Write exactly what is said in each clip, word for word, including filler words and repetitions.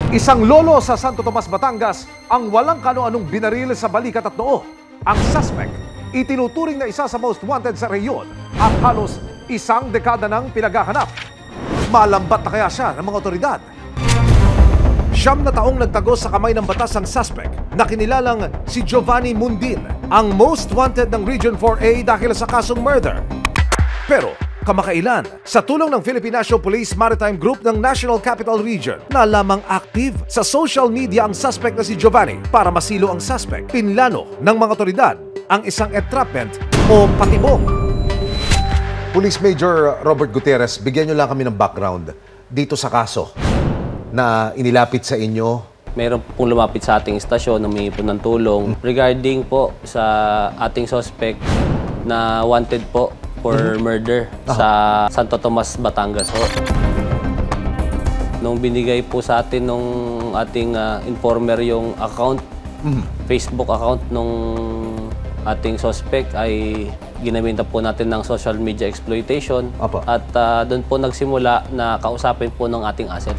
Isang lolo sa Santo Tomas, Batangas ang walang kano-anong binaril sa balikat at noo. Ang suspect, itinuturing na isa sa most wanted sa rehiyon at halos isang dekada nang pinaghahanap. Malambat na kaya siya ng mga otoridad? Siyam na taong nagtagos sa kamay ng batas ang suspect na kinilalang si Giovanni Mundin, ang most wanted ng Region four A dahil sa kasong murder. Pero kamakailan, sa tulong ng Philippine National Police Maritime Group ng National Capital Region, na lamang active sa social media ang suspect na si Giovanni. Para masilo ang suspect, pinlano ng mga otoridad ang isang entrapment o patibong. Police Major Robert Gutierrez, bigyan niyo lang kami ng background dito sa kaso na inilapit sa inyo. Meron pong lumapit sa ating istasyon, humingi po ng tulong regarding po sa ating suspect na wanted po for mm-hmm. murder ah. sa Santo Tomas, Batangas po. Nung binigay po sa atin nung ating uh, informer yung account, mm-hmm. Facebook account nung ating suspect, ay ginamit po natin ng social media exploitation. Apa. At uh, doon po nagsimula na kausapin po ng ating asset.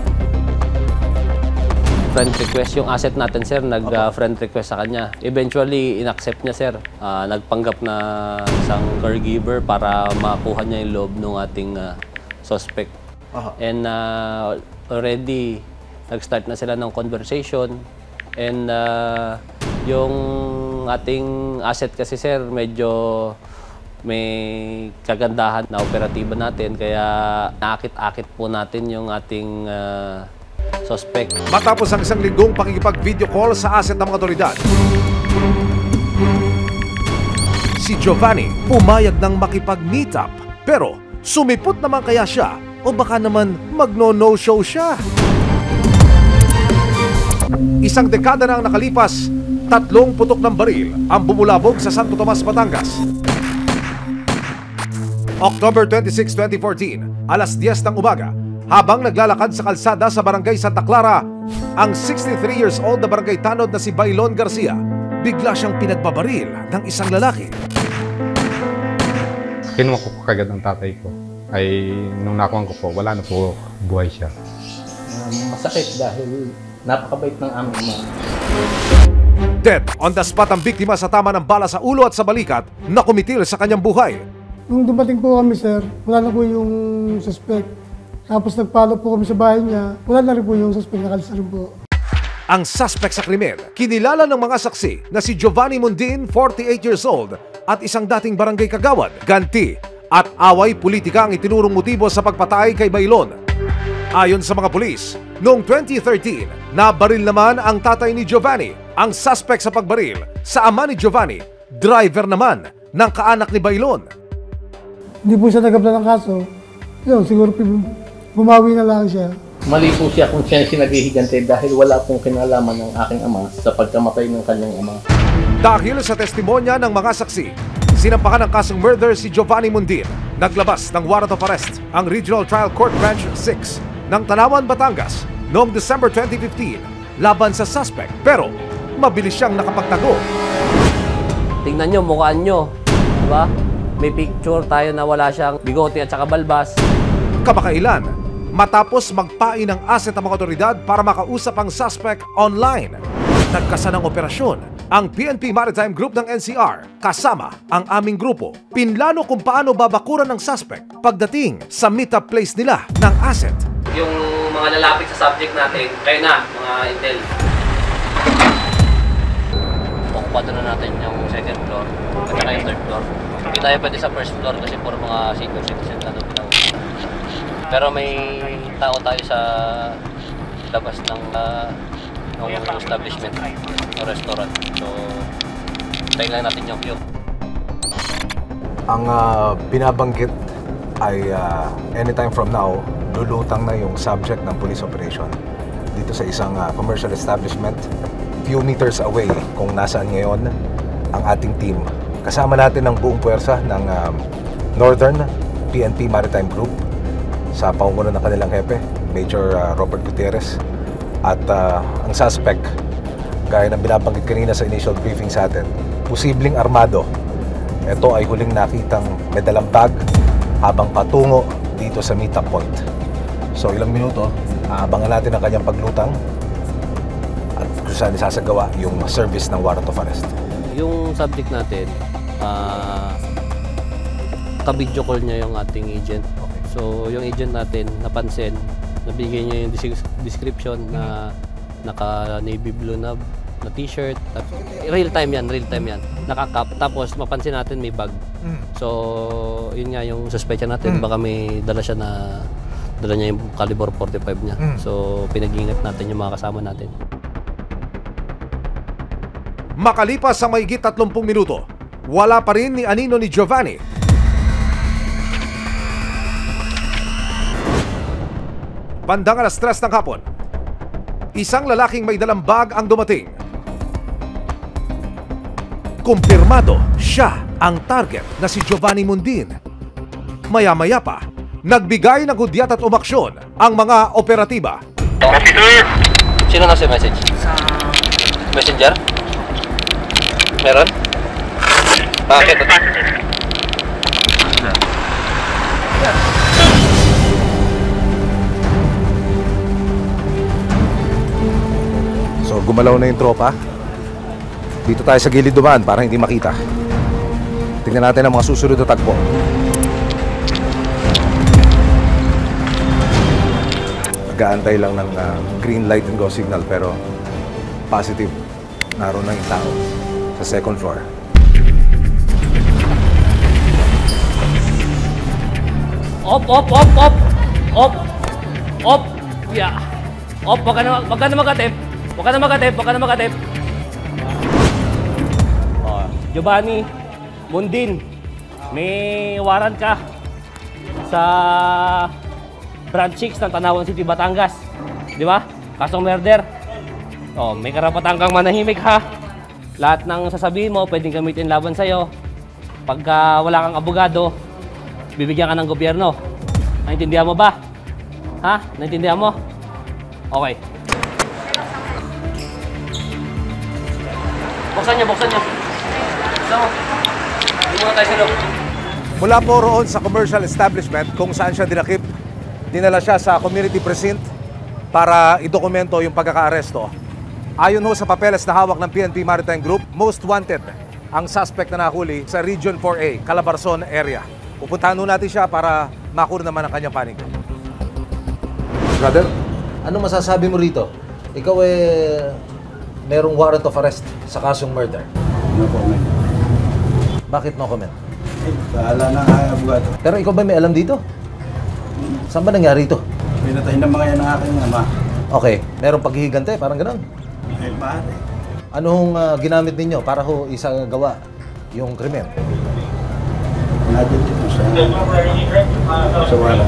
Friend request yung asset natin, sir. Nag-friend uh, request sa kanya. Eventually, in-accept niya, sir. Uh, nagpanggap na isang caregiver para makuha niya yung loob ng ating uh, suspect. Uh-huh. And uh, already, nag-start na sila ng conversation. And uh, yung ating asset kasi, sir, medyo may kagandahan na operatiba natin. Kaya naakit-akit po natin yung ating uh, suspect. Matapos ang isang linggong pakikipag-video call sa asset ng mga otoridad, si Giovanni pumayag ng makipag-meet up. Pero sumipot naman kaya siya o baka naman magno-no-show siya? Isang dekada na ang nakalipas, tatlong putok ng baril ang bumulabog sa Santo Tomas, Batangas. October twenty-sixth, twenty fourteen, alas diyes ng umaga, habang naglalakad sa kalsada sa Barangay Santa Clara, ang sixty-three years old na barangay tanod na si Bailon Garcia, bigla siyang pinagbabaril ng isang lalaki. Kinuha ko kagad ng tatay ko. Ay nung nakuha ko po, wala na po, buhay siya. Um, masakit dahil napakabait ng aming ama. Dead on the spot ang biktima sa tama ng bala sa ulo at sa balikat na kumitil sa kanyang buhay. Nung dumating po kami, sir, wala na po yung suspect. Tapos nagpalo po kami sa bahay niya, wala na rin po yung suspect, nakalisa rin po. Ang suspect sa krimen, kinilala ng mga saksi na si Giovanni Mundin, forty-eight years old, at isang dating barangay kagawad. Ganti at away politika ang itinurong motibo sa pagpatay kay Bailon. Ayon sa mga pulis, noong twenty thirteen, nabaril naman ang tatay ni Giovanni. Ang suspect sa pagbaril sa ama ni Giovanni, driver naman ng kaanak ni Bailon. Hindi po siya nagabla ng kaso. Yun, siguro bumawi na lang siya. Mali po siya kung siya sinaghihigante dahil wala pong kinalaman ng aking ama sa pagkamatay ng kanyang ama. Dahil sa testimonya ng mga saksi, sinampahan ng kasong murder si Giovanni Mundin. Naglabas ng warrant of arrest ang Regional Trial Court Branch six ng Tanawan, Batangas noong December twenty fifteen laban sa suspect. Pero mabilis siyang nakapagtago. Tingnan nyo, mukhaan nyo. Diba? May picture tayo na wala siyang bigote at saka balbas. Kamakailan, matapos magpain ng asset ng mga otoridad para makausap ang suspect online, nagkasa ng operasyon ang P N P Maritime Group ng N C R kasama ang aming grupo. Pinlano kung paano babakuran ng suspect pagdating sa meet-up place nila ng asset. Yung mga lalapit sa subject natin, kayo na, mga intel. Okupado na natin yung second floor at saka yung third floor. Hindi tayo pwede sa first floor kasi puro mga senior citizen na doon. Pero may tao tayo sa labas ng, uh, ng establishment o restaurant. So, tayo lang natin yung view. Ang uh, binabanggit ay uh, anytime from now, lulutang na yung subject ng police operation dito sa isang uh, commercial establishment few meters away kung nasaan ngayon ang ating team. Kasama natin ang buong puwersa ng um, Northern P N P Maritime Group sa pangunguna ng kanilang hepe, Major uh, Robert Gutierrez. At uh, ang suspect, gaya ng binabanggit kanina sa initial briefing sa atin, posibleng armado. Ito ay huling nakitang may dalang bag habang patungo dito sa meet-up point. So ilang minuto, Aabangan natin ang kanyang paglutang at kung saan isasagawa yung service ng warrant of arrest. Yung subject natin, ah, ka-video call niya yung ating agent. So, yung agent natin, napansin, nabigay niya yung dis- description na naka-navy blue na, na t-shirt. Real time yan, real time yan. Naka-cap. Tapos, mapansin natin may bag. So, yun nga yung suspect natin. Baka may dala siya na, dala niya yung caliber forty-five niya. So, pinag-ingat natin yung mga kasama natin. Makalipas sa mahigit tatlumpung minuto, wala pa rin ni anino ni Giovanni. Bandang alas tres ng hapon, isang lalaking may dalang bag ang dumating. Kumpirmado siya ang target na si Giovanni Mundin. Maya-maya pa, nagbigay ng hudyat at umaksyon ang mga operatiba. Sino nasa message? Sa Messenger? Meron? Bakit? So gumalaw na yung tropa. Dito tayo sa gilid dumaan para hindi makita. Tingnan natin ang mga susunod na tagpo. Nag-aantay lang ng uh, green light and go signal pero positive. Naroon na yung tao sa second floor. Op, op, op, op! Op! Op! Yeah! Op, wag ka na, wag ka na magatip. Wag ka na magatip, wag ka na magatip. Oh, Giovanni Mundin, may warrant ka sa Branch six ng Tanawan City, Batangas. Di ba? Kasong murder. Oh, may karapatan kang manahimik ha. Lahat ng sasabihin mo, pwedeng gamitin laban sa'yo. Pagka wala kang abogado, bibigyan ka ng gobyerno. Naintindihan mo ba? Ha? Naintindihan mo? Okay. Buksan niyo, buksan niyo. Buksan mo. Hindi muna tayo sa loob. Mula po roon sa commercial establishment kung saan siya dinakip, dinala siya sa community precinct para idokumento yung pagkakaaresto. Ayon ho sa papeles na hawak ng P N P Maritime Group, most wanted ang suspect na nahuli sa Region four A, Calabarzon area. Pupuntahan ho natin siya para makur naman ang kanyang panig. Brother, ano masasabi mo rito? Ikaw eh, merong warrant of arrest sa kasong murder. No comment. Bakit no comment? Eh, bahala na nga abogado. Pero ikaw ba may alam dito? Saan ba nangyari ito? Pinatay na mga yan ang aking ama. Okay, merong paghihigante, parang gano'n. Eh, maaari. Anong uh, ginamit ninyo para ho isagawa yung krimen? Nadyan dito sa... sa wala.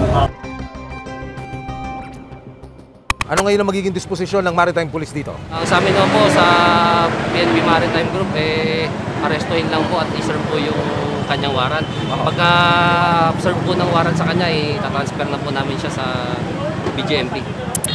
Ano ngayon ang magiging disposisyon ng Maritime Police dito? Ang sa amin naman po sa P N P Maritime Group, eh, arestuhin lang po at i-serve po yung kanyang warrant. Pagka serve po ng warrant sa kanya, eh, tatransfer na po namin siya sa B J M P.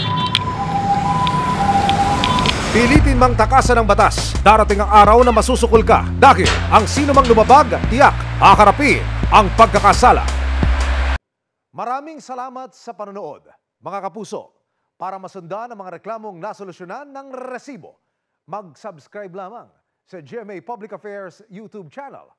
Pilitin mang takasan ng batas, darating ang araw na masusukol ka dahil ang sino mang lumabag, tiyak, haharapin ang pagkakasala. Maraming salamat sa panonood, mga kapuso. Para masundan ang mga reklamong nasolusyonan ng resibo, mag-subscribe lamang sa G M A Public Affairs YouTube channel